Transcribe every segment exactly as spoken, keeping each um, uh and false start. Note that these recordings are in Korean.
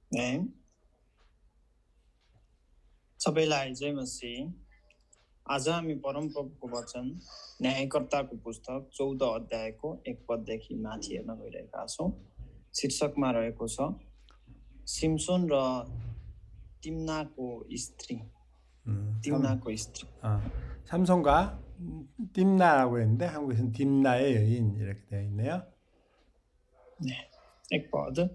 네. सबैलाई जय मसीह। आज हामी परमप्रभुको वचन न्यायकर्ताको पुस्तक चौध अध्यायको एक पददेखि माथि हेर्न गइरहेका छौँ। शीर्षकमा रहेको छ सिम्सोन र तिम्नाको स्त्री। 음, तिम्नाको स्त्री. 아, 삼손과 딥나라고 했는데 한국에서는 딥나의 여인 이렇게 되어 있네요. 네. एक पद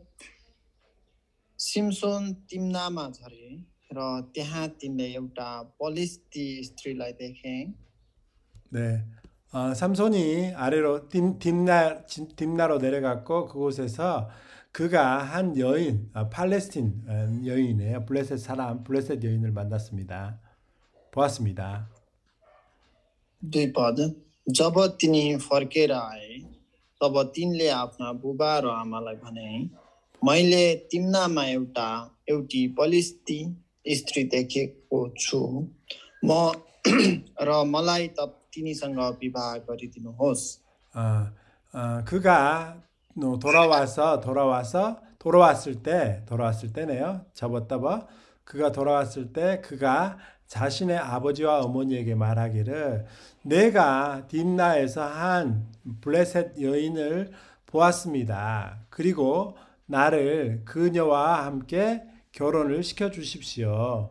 सिम्सोन तिम्नामा झरे र त्यहाँ तिनले एउटा पलिस्ती स्त्रीलाई देखे। 네, 어, 삼손이 아래로 딥, 딥나, 딥나로 내려갔고 그곳에서 그가 한 여인, 아, 팔레스틴 어, 여인이에요. 블레셋 사람, 블레셋 여인을 만났습니다. 보았습니다. दुई पद जब तिनी फर्केर आए तब तिनले आफ्ना बुबा र आमालाई भने मैले तिम्नामा एउटा एउटी पलिस्ती स्त्री देखेको छु म र मलाई त तिनीसँग विवाह गरिदिनुहोस्। 어, 어, 그가 돌아와서 돌아와서 돌아왔을 때 돌아왔을 때네요. 접었다봐 그가 돌아왔을 때 그가 자신의 아버지와 어머니에게 말하기를 내가 딥나에서 한 블레셋 여인을 보았습니다. 그리고 나를 그녀와 함께 결혼을 시켜 주십시오.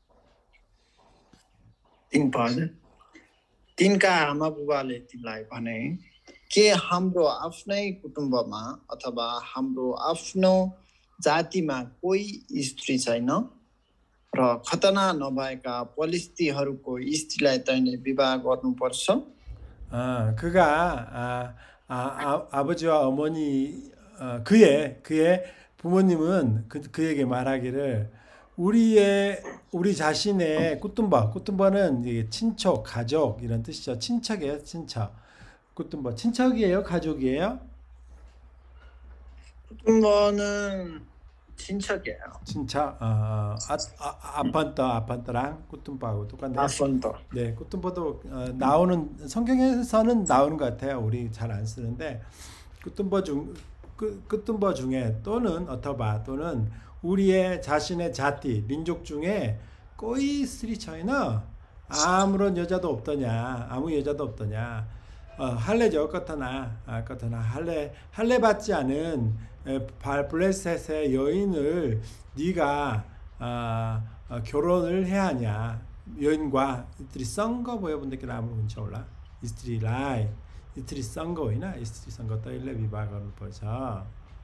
तीन पद तिनका आमा बुबाले तिनलाई भने के हाम्रो आफ्नै कुटुम्बमा अथवा हाम्रो आफ्नो जातिमा कोही स्त्री छैन र खतना नभएका पलिस्तीहरूको स्त्रीलाई तैँले विवाह गर्नुपर्छ। 아, 그가 아, 아, 아, 아버지와 어머니 어, 그의 그의 부모님은 그, 그에게 말하기를 우리의 우리 자신의 꾸tum바 꾸tum바는 이게 친척 가족 이런 뜻이죠. 친척이에요, 친척. 꾸tum바 친척이에요, 가족이에요? कुटुम्ब는 친척이에요. 친척. 아, 아, 아, 아판떠 아판떠랑 꾸tum바하고 똑같네요. 아펀터. 네, 꾸tum바도 어, 나오는 성경에서는 나오는 것 같아요. 우리 잘 안 쓰는데 꾸tum바 중 끄, 꾸tum바 중에 또는 어터바 또는 우리의 자신의 자티 민족 중에 꼬이 스리 차이나 아무런 여자도 없더냐 아무 여자도 없더냐 어, 할례죠 끝하나 아, 끝하나 할례 할례 받지 않은 에, 발 블레셋의 여인을 네가 아, 어, 결혼을 해야 하냐 여인과 이들이 썬거 보여본데께 아무 문자 올라 이스트리 라이 이스트리 썬거이나 이스트리 썬거 떠일래 비바거를 보자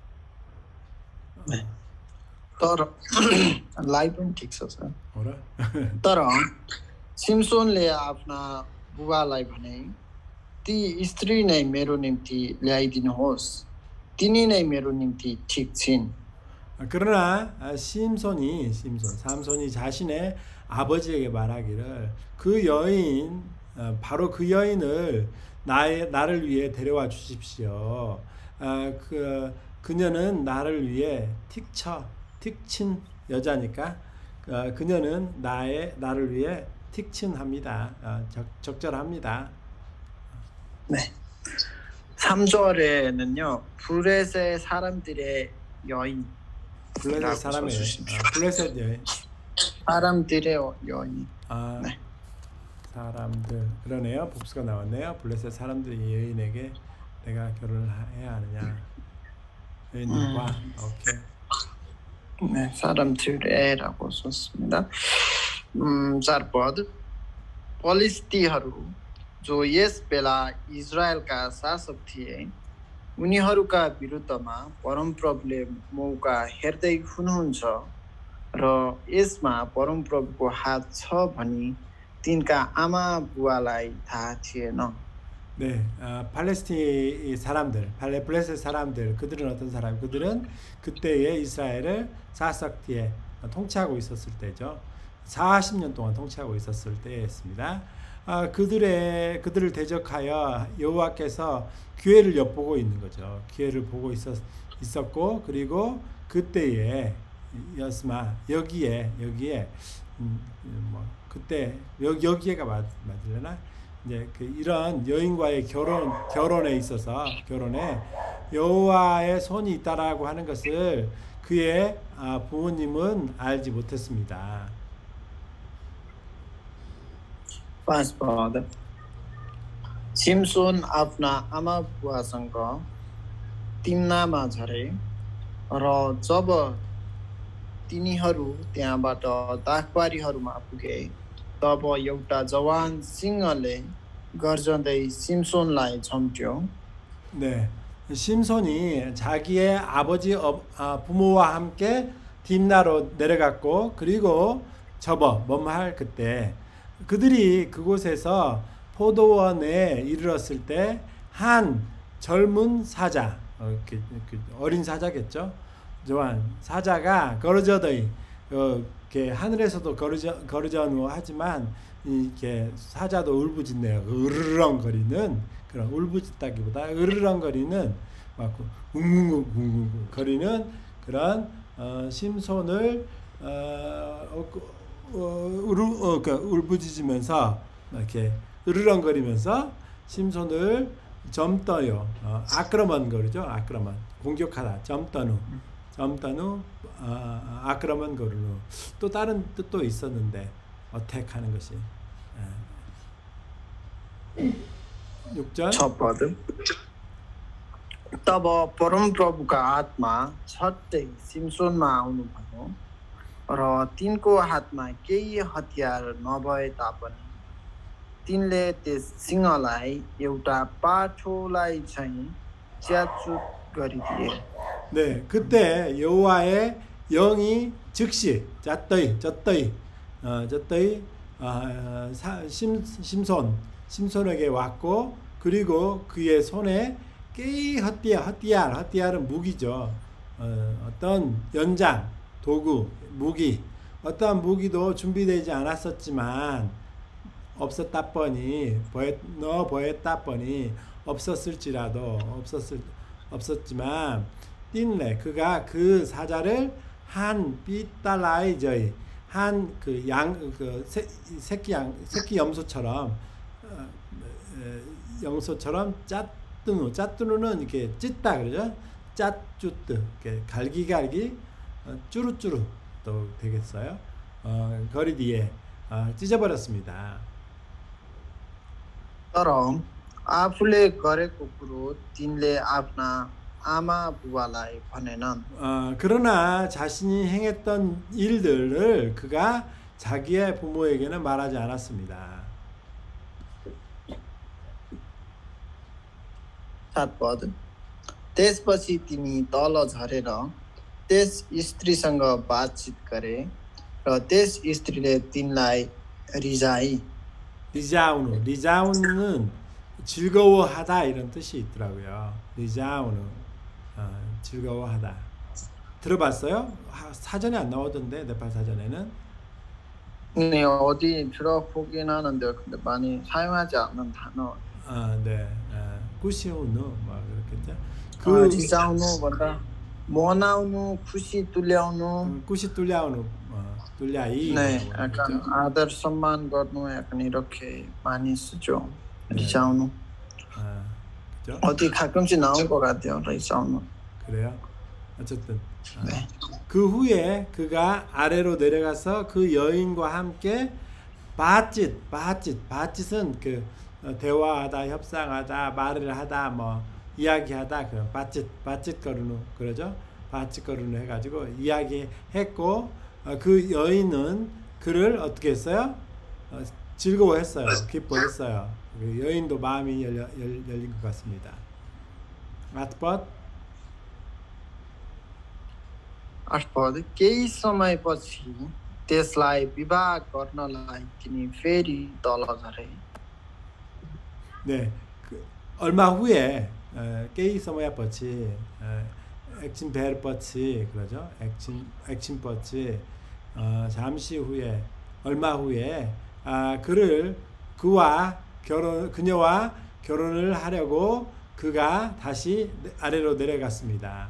네. तर लाइ पनि ठिक छ सर। 뭐라 तर सिम्सोनले आफ्ना बुबालाई भने ती स्त्री नै मेरो निम्ति ल्याइदिनुहोस् तिनी नै मेरो निम्ति ठिक छिन्। 그러나 아, 심손이 심손 삼손이 자신의 아버지에게 말하기를 그 여인 어, 바로 그 여인을 나의 나를 위해 데려와 주십시오. 아, 그 그녀는 나를 위해 틱쳐 틱친 여자니까 어, 그녀는 나의 나를 위해 틱친합니다. 어, 적, 적절합니다. 네. 삼 절에는요 블레셋 사람들의 여인 블레셋 사람의 어, 블레셋 여인 사람들의 여인. 아, 네. 사람들 그러네요. 복수가 나왔네요. 블레셋 사람들이 여인에게 내가 결혼을 해야 하느냐 여인들과 음. 오케이 네, 사람들의라고 썼습니다. 음, चार पद पलिस्तीहरू जो यस बेला इजरायलका शासक थिए उनीहरूका विरुद्धमा परमप्रभुले मौका हेर्दै हुनुहुन्छ र यसमा परमप्रभुको हात छ भनी तिनका आमा बुवालाई थाहा थिएन। 네, 아, 팔레스틴 사람들, 팔레 블레셋 사람들, 그들은 어떤 사람? 그들은 그때의 이스라엘을 사삭디에 통치하고 있었을 때죠. 사십 년 동안 통치하고 있었을 때였습니다. 아, 그들의 그들을 대적하여 여호와께서 기회를 엿보고 있는 거죠. 기회를 보고 있었 있었고 그리고 그때에 여스마 여기에 여기에 음, 뭐 그때 여, 여기에가 맞 맞으려나? 이제 그 이런 여인과의 결혼 결혼에 있어서 결혼에 여호와의 손이 있다라고 하는 것을 그의 아, 부모님은 알지 못했습니다. पाँच पद सिमसोन आफ्ना आमा बुवासँग तिम्नामा झरे र जब तिनीहरू त्यहाँबाट दाखबारीहरूमा पुगे तब एउटा जवान सिंहले गर्जँदै सिमसोनलाई झम्ट्यो. 네, 심손이 자기의 아버지 어, 아, 부모와 함께 딥나로 내려갔고 그리고 접어 뭐할 그때 그들이 그곳에서 포도원에 이르렀을 때 한 젊은 사자 어, 이렇게, 이렇게 어린 사자겠죠. 조한 사자가 거르저더이 어, 이렇게 하늘에서도 거르저 거르저누 하지만 이렇게 사자도 울부짖네요. 으르렁거리는 그런 울부짖다기보다 으르렁거리는 막 웅웅웅웅 거리는 그런 어, 심손을 어, 어, 어, 우르, 어, 그 울부짖으면서 이렇게 으르렁거리면서 심손을 점떠요. 어, 아크라만 거리죠. 아크라만 공격하다. 점떠누 점떠누 어, 아크라만 거르누 또 다른 뜻도 있었는데 어택하는 것이 육 절 छ पद तब परमप्रभुका आत्मा छट्टै सिमसोनमा आउनुभयो र तिनको हातमा केही हतियार नभए तापनि तिनले त्यस सिंहलाई एउटा पाठोलाई चाहिँ च्यातचुत गरिदिए. 네, 그때 여호와의 영이 즉시 짰더이 졌더이 어, 졌더이 어, 사, 심, 심손 심손에게 왔고 그리고 그의 손에 깨이 헛디아 헛디알 헛디알은 무기죠. 어, 어떤 연장 도구 무기 어떠한 무기도 준비되지 않았었지만 없었다 뻔히 너 보였다 뻔히 없었을지라도 없었을 없었지만 띵레 그가 그 사자를 한 삐달라이저이 한 그 양 그 새끼 양 새끼 염소처럼 어, 염소처럼 짜뚜누 짜뚜누는 이렇게 찢다 그러죠. 짜쭈뜨 이렇게 갈기갈기 어, 쭈루쭈루 또 되겠어요. 어, 거리 뒤에 어, 찢어버렸습니다. तर आफूले गरेको कुरो तिनले आफ्ना आमा बुबालाई भनेनन्. 어, 그러나 자신이 행했던 일들을 그가 자기의 부모에게는 말하지 않았습니다. सात पद त्यसपछि तिनी तल झरेर त्यस स्त्रीसँग बातचित गरे र त्यस स्त्रीले तिनलाई रिजाई. 리자우누 리자우누는 즐거워하다 이런 뜻이 있더라고요. 리자우누 어, 즐거워하다 들어봤어요? 사전에 안 나오던데 네팔 사전에는. 네, 어디 들어보긴 하는데 근데 많이 사용하지 않는 단어. 아, 네. 아, 꾸시우누 막 그렇겠죠. 그 아, 리자우누 뭔가 모나우누 쿠시 뚫려우누 음, 꾸시 뚫려우누 어, 뚫려이. 네, 약간 아들 선만 거누 약간 이렇게 많이 쓰죠. 리자우누. 아, 그죠? 어디 가끔씩 나온 것 같아요. 리자우누. 그래요? 어쨌든 아, 네. 그 후에 그가 아래로 내려가서 그 여인과 함께 바짓, 바짓, 바짓은 그 대화하다, 협상하다, 말을 하다, 뭐 이야기하다 그런 바짓, 바짓 거르누 그러죠? 바짓 거르누 해가지고 이야기했고 어, 그 여인은 그를 어떻게 했어요? 어, 즐거워했어요, 기뻐했어요. 그 여인도 마음이 열려, 열, 열린 것 같습니다. 아트벗 आठ पद केही समयपछि त्यसलाई विवाह गर्नलाई तिनी फेरि तल झरे. 네, 그 얼마 후에 어, 깨이 서머야 뻗치 어, 액친 베르 뻗치 그러죠. 액친 액친 뻗치 어, 잠시 후에 얼마 후에 아, 그를 그와 결혼 그녀와 결혼을 하려고 그가 다시 아래로 내려갔습니다.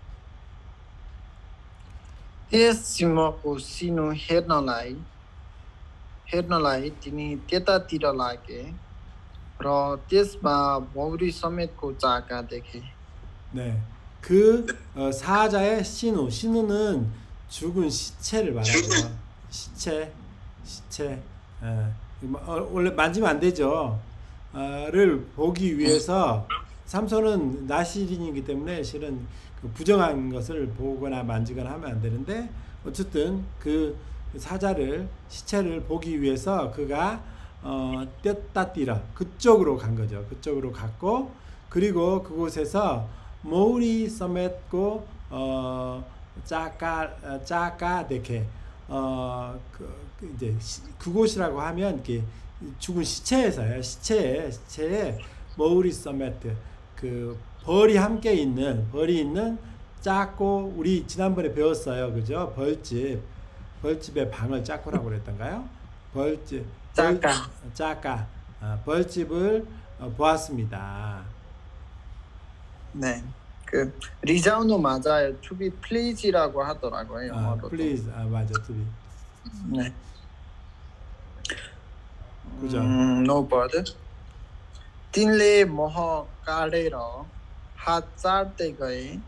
त्यस सिंहको सिनो हेर्नलाई हेर्नलाई तिनी त्यतातिर लागे र त्यसमा मौरी समेतको चाका देखे. 네, 그 어, 사자의 신우, 신우는 죽은 시체를 말하고요. 시체, 시체. 예. 어, 원래 만지면 안 되죠. 어, 를 보기 위해서 삼손은 나시린이기 때문에 실은 그 부정한 것을 보거나 만지거나 하면 안 되는데 어쨌든 그 사자를 시체를 보기 위해서 그가 어, 떼다 뛰라 그쪽으로 간 거죠. 그쪽으로 갔고 그리고 그곳에서 모리 서met고 어 짜까 짜까 데케 어 그, 그 이제 시, 그곳이라고 하면 이렇게 죽은 시체에서요. 시체에 시체에 모리 서메트 그 벌이 함께 있는 벌이 있는 짜고 우리 지난번에 배웠어요. 그죠? 벌집 벌집의 방을 짜고라고 그랬던가요? 벌집 벌, 짜까. 짜까 아, 벌집을 어, 보았습니다. 네. 그 리자우노 맞아요. To be please라고 하더라고요. 아, 영어로도. please 아 맞아 to be 네. 그죠? 음, no bird. तिनले मोह काटेर हात चाट्दै गए.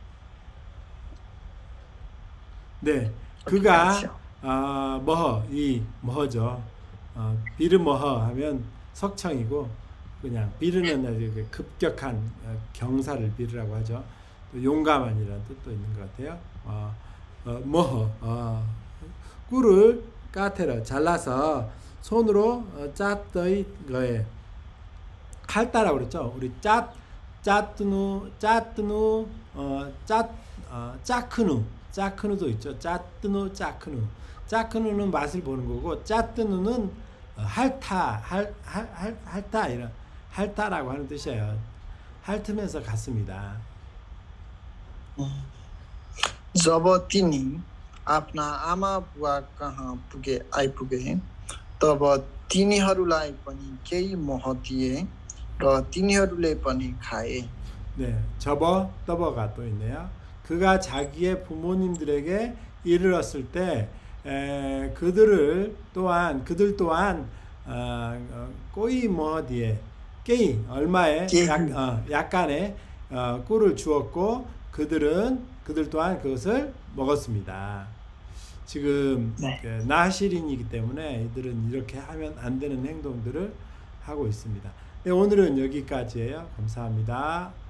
네, 그렇게 그가 하죠. 아 머허 이 머허죠. 어, 비르 머허 하면 석청이고 그냥 비르는 아주 그 급격한 어, 경사를 비르라고 하죠. 또 용감한이라는 뜻도 있는 것 같아요. 어, 어, 머허 어, 꿀을 까테러 잘라서 손으로 어, 짰더이 거에 칼따라고 그랬죠. 우리 짜 짜뜨누 짜뜨누 어짜 어, 짜크누 짜크누도 있죠. 짜뜨누 짜크누 짜크누는 맛을 보는 거고 짜뜨누는 어, 핥다 할할 핥다 이런 핥다라고 하는 뜻이에요. 핥으면서 갔습니다. जब तिनी आफ्ना आमा बुवा कहाँ पुगे आइपुगे तब तिनीहरूलाई पनि केही मोह दिए र तिनीहरूले पनि खाए. 네, 접어 떠버가 또 있네요. 그가 자기의 부모님들에게 이르렀을 때 에, 그들을 또한 그들 또한 어, 어, 꼬이 머디에 깨이 얼마에 약, 어, 약간의 어, 꿀을 주었고 그들은 그들 또한 그것을 먹었습니다. 지금 네. 그 나실인이기 때문에 이들은 이렇게 하면 안 되는 행동들을 하고 있습니다. 네, 오늘은 여기까지예요. 감사합니다.